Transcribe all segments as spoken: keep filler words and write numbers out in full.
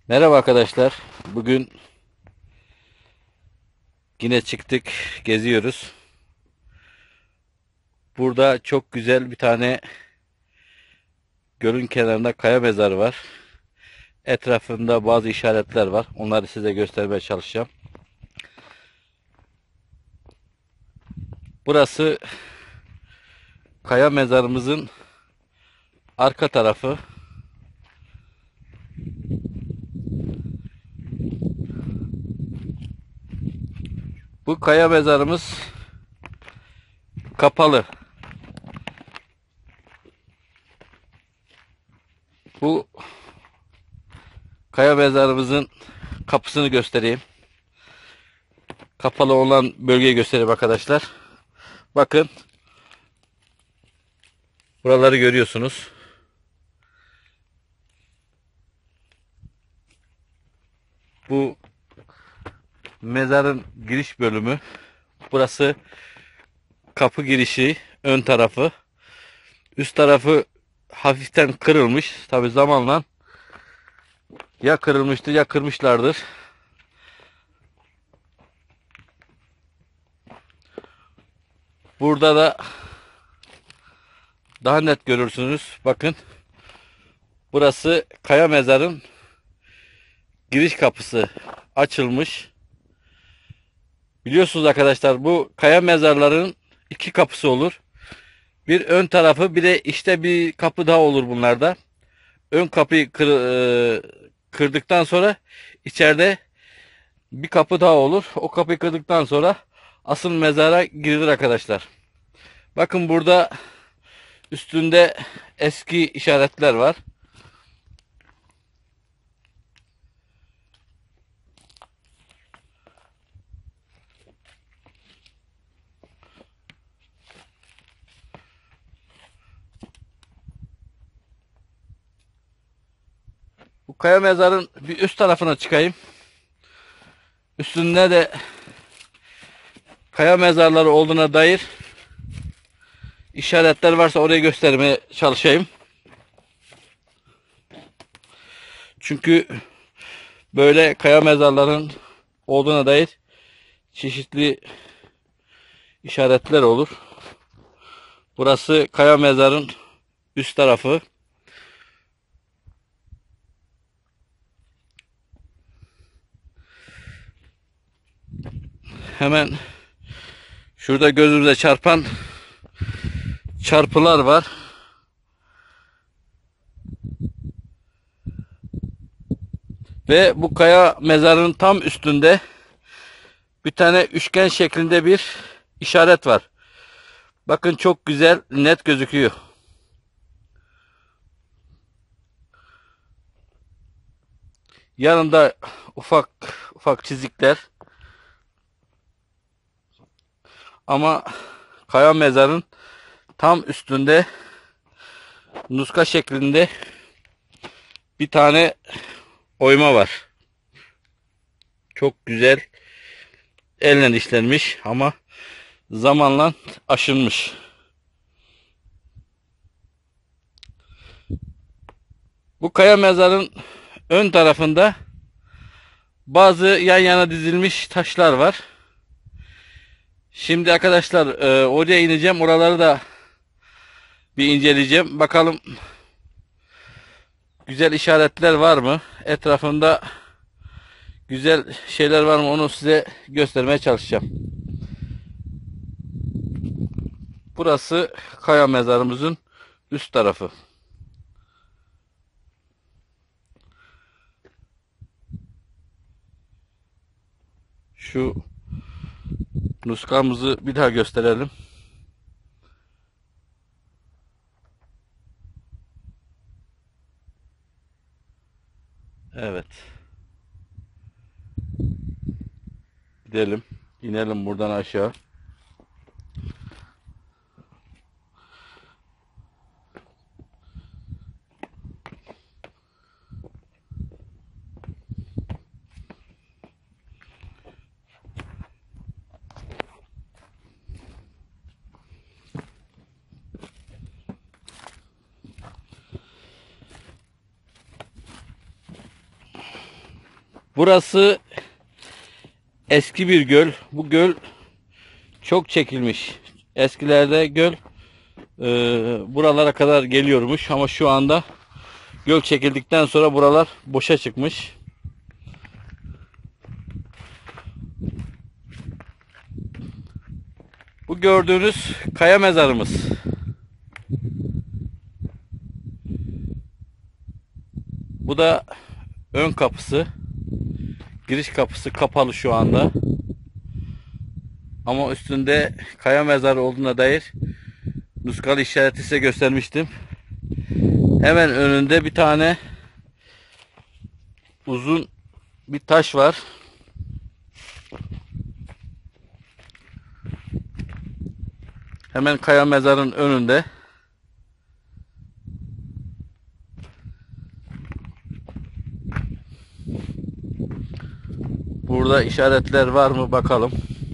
Merhaba arkadaşlar. Bugün yine çıktık, geziyoruz. Burada çok güzel bir tane gölün kenarında kaya mezarı var. Etrafında bazı işaretler var. Onları size göstermeye çalışacağım. Burası kaya mezarımızın arka tarafı. Bu kaya mezarımız kapalı. Bu kaya mezarımızın kapısını göstereyim. Kapalı olan bölgeyi göstereyim arkadaşlar. Bakın. Buraları görüyorsunuz. Bu mezarın giriş bölümü. Burası kapı girişi, ön tarafı. Üst tarafı hafiften kırılmış. Tabi zamanla ya kırılmıştır ya kırmışlardır. Burada da daha net görürsünüz. Bakın. Burası kaya mezarın giriş kapısı açılmış. Biliyorsunuz arkadaşlar, bu kaya mezarların iki kapısı olur. Bir ön tarafı, bir de işte bir kapı daha olur bunlarda. Ön kapıyı kır, e, kırdıktan sonra içeride bir kapı daha olur. O kapıyı kırdıktan sonra asıl mezara girilir arkadaşlar. Bakın burada üstünde eski işaretler var. Bu kaya mezarın bir üst tarafına çıkayım. Üstünde de kaya mezarları olduğuna dair işaretler varsa orayı göstermeye çalışayım. Çünkü böyle kaya mezarların olduğuna dair çeşitli işaretler olur. Burası kaya mezarın üst tarafı. Hemen şurada gözümüze çarpan çarpılar var. Ve bu kaya mezarının tam üstünde bir tane üçgen şeklinde bir işaret var. Bakın, çok güzel, net gözüküyor. Yanında ufak ufak çizikler. Ama kaya mezarın tam üstünde nuska şeklinde bir tane oyma var. Çok güzel, elle işlenmiş ama zamanla aşınmış. Bu kaya mezarın ön tarafında bazı yan yana dizilmiş taşlar var. Şimdi arkadaşlar, e, oraya ineceğim. Oraları da bir inceleyeceğim. Bakalım güzel işaretler var mı? Etrafında güzel şeyler var mı? Onu size göstermeye çalışacağım. Burası kaya mezarımızın üst tarafı. Şu nuskamızı bir daha gösterelim. Evet. Gidelim. İnelim buradan aşağı. Burası eski bir göl. Bu göl çok çekilmiş. Eskilerde göl e, buralara kadar geliyormuş ama şu anda göl çekildikten sonra buralar boşa çıkmış. Bu gördüğünüz kaya mezarımız. Bu da ön kapısı. Giriş kapısı kapalı şu anda. Ama üstünde kaya mezarı olduğuna dair nuskalı işareti size göstermiştim. Hemen önünde bir tane uzun bir taş var. Hemen kaya mezarın önünde. Burada işaretler var mı bakalım.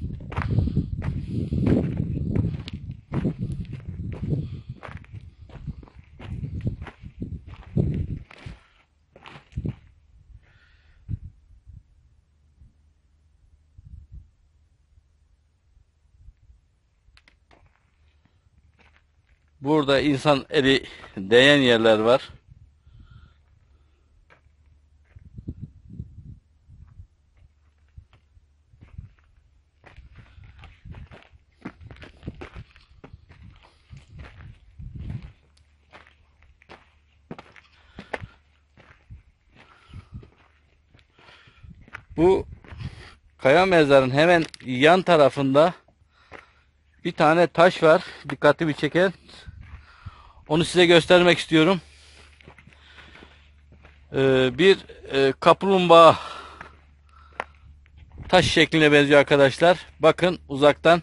Burada insan eli değen yerler var. Bu kaya mezarın hemen yan tarafında bir tane taş var. Dikkatimi çeken. Onu size göstermek istiyorum. Ee, bir e, kaplumbağa taş şekline benziyor arkadaşlar. Bakın uzaktan.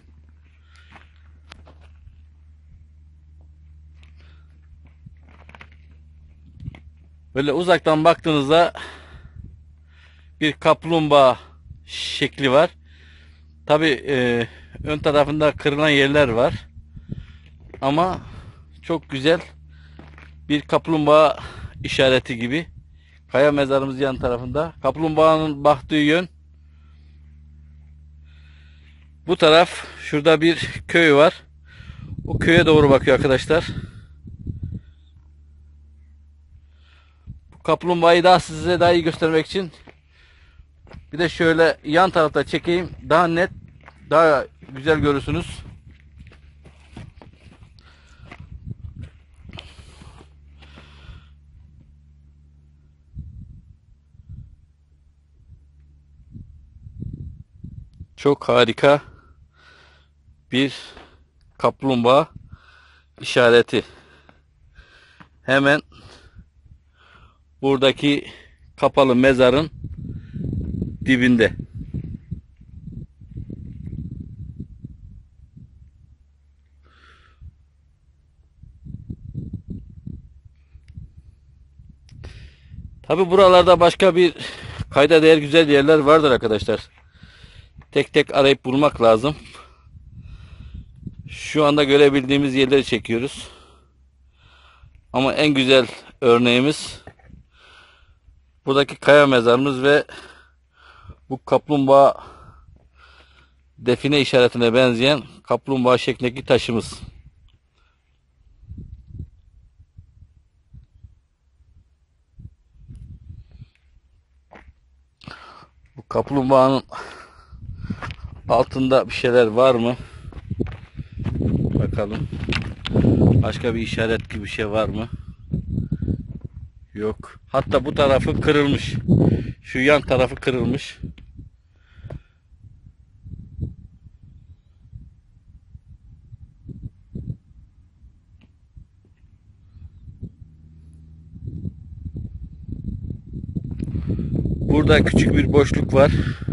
Böyle uzaktan baktığınızda bir kaplumbağa şekli var. Tabi e, ön tarafında kırılan yerler var. Ama çok güzel bir kaplumbağa işareti gibi. Kaya mezarımız yan tarafında. Kaplumbağanın baktığı yön bu taraf. Şurada bir köy var. O köye doğru bakıyor arkadaşlar. Bu kaplumbağayı daha size daha iyi göstermek için bir de şöyle yan tarafta çekeyim. Daha net, daha güzel görürsünüz. Çok harika bir kaplumbağa işareti. Hemen buradaki kapalı mezarın dibinde. Tabi buralarda başka bir kayda değer güzel yerler vardır arkadaşlar. Tek tek arayıp bulmak lazım. Şu anda görebildiğimiz yerleri çekiyoruz. Ama en güzel örneğimiz buradaki kaya mezarımız ve bu kaplumbağa define işaretine benzeyen kaplumbağa şeklindeki taşımız. Bu kaplumbağanın altında bir şeyler var mı? Bakalım. Başka bir işaret gibi bir şey var mı? Yok. Hatta bu tarafı kırılmış. Şu yan tarafı kırılmış. Burada küçük bir boşluk var.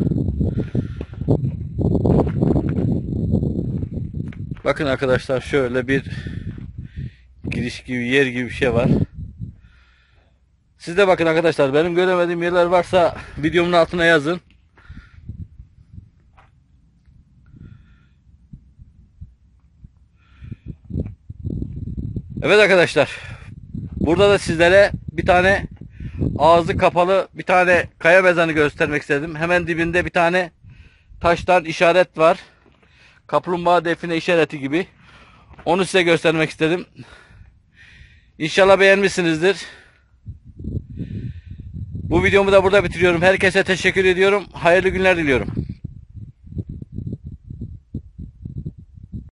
Bakın arkadaşlar şöyle bir giriş gibi yer gibi bir şey var. Siz de bakın arkadaşlar, benim göremediğim yerler varsa videomun altına yazın. Evet arkadaşlar, burada da sizlere bir tane ağzı kapalı bir tane kaya mezarını göstermek istedim. Hemen dibinde bir tane taştan işaret var. Kaplumbağa define işareti gibi. Onu size göstermek istedim. İnşallah beğenmişsinizdir. Bu videomu da burada bitiriyorum. Herkese teşekkür ediyorum. Hayırlı günler diliyorum.